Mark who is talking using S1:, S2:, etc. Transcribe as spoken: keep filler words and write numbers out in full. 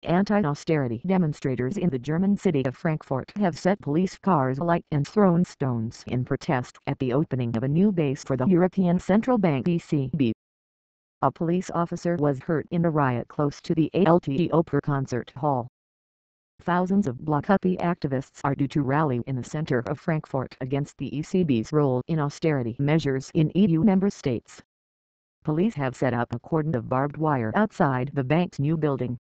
S1: Anti-austerity demonstrators in the German city of Frankfurt have set police cars alight and thrown stones in protest at the opening of a new base for the European Central Bank E C B. A police officer was hurt in a riot close to the alight concert hall. Thousands of bloc-uppy activists are due to rally in the center of Frankfurt against the E C B's role in austerity measures in E U member states. Police have set up a cordon of barbed wire outside the bank's new building,